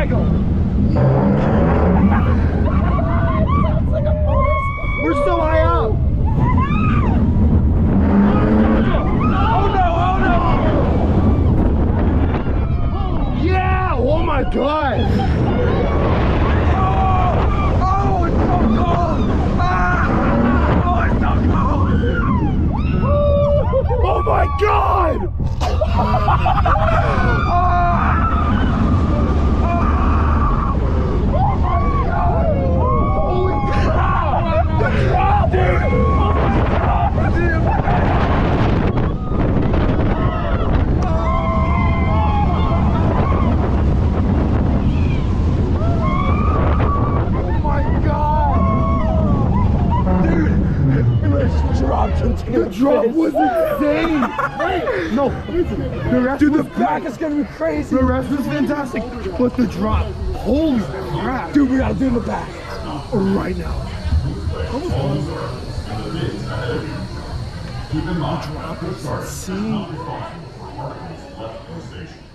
motorcycle. We're so high up. Oh no, oh no. Yeah, oh my God. Oh, it's so cold. Ah, oh, it's so cold. Oh my God. The drop was insane! No, the rest dude, the back is gonna be crazy! The rest was fantastic, but the drop, holy crap! Dude, we gotta do the back right now. The drop is insane.